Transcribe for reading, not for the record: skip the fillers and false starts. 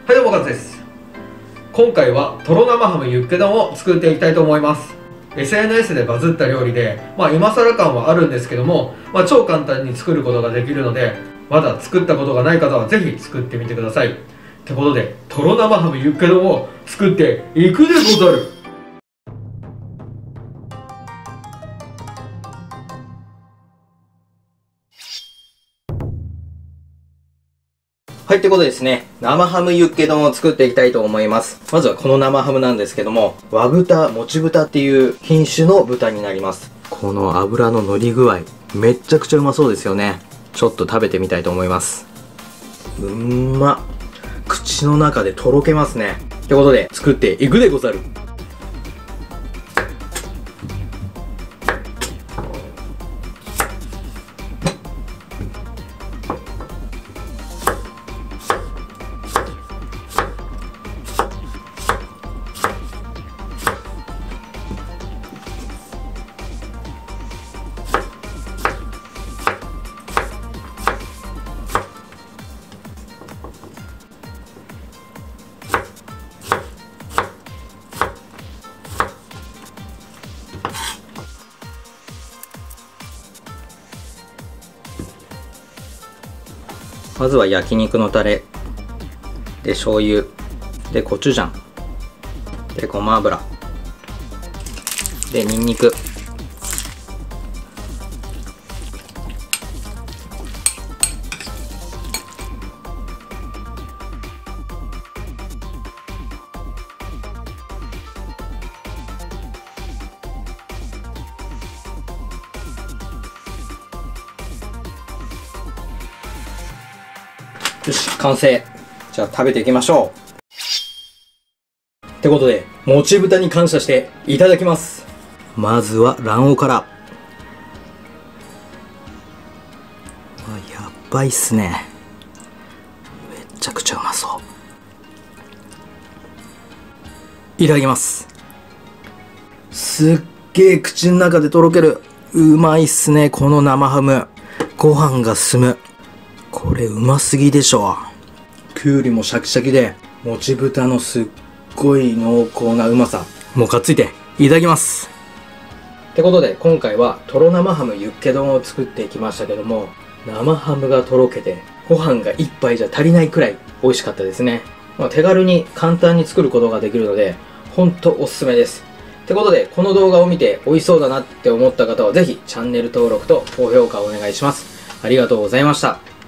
はい、どうもカズです。今回はとろ生ハムユッケ丼を作っていきたいと思います。 SNS でバズった料理で、今更感はあるんですけども、超簡単に作ることができるので、まだ作ったことがない方はぜひ作ってみてください。ってことで、とろ生ハムユッケ丼を作っていくでござる。はい、ってことでですね、生ハムユッケ丼を作っていきたいと思います。まずはこの生ハムなんですけども、和豚、もち豚っていう品種の豚になります。この油の乗り具合、めっちゃくちゃうまそうですよね。ちょっと食べてみたいと思います。口の中でとろけますね。ってことで、作っていくでござる。まずは焼肉のタレで醤油でコチュジャンでごま油でニンニクよし、完成。じゃあ食べていきましょう。ってことで、もち豚に感謝していただきます。まずは卵黄から。やばいっすね。めっちゃくちゃうまそう。いただきます。すっげえ口の中でとろける。うまいっすね、この生ハム。ご飯が進む。これうますぎでしょ。きゅうりもシャキシャキで、もち豚のすっごい濃厚なうまさ。もうかっついていただきます。ってことで今回はとろ生ハムユッケ丼を作っていきましたけども、生ハムがとろけてご飯が一杯じゃ足りないくらい美味しかったですね。手軽に簡単に作ることができるのでほんとおすすめです。ってことでこの動画を見て美味しそうだなって思った方はぜひチャンネル登録と高評価をお願いします。ありがとうございました。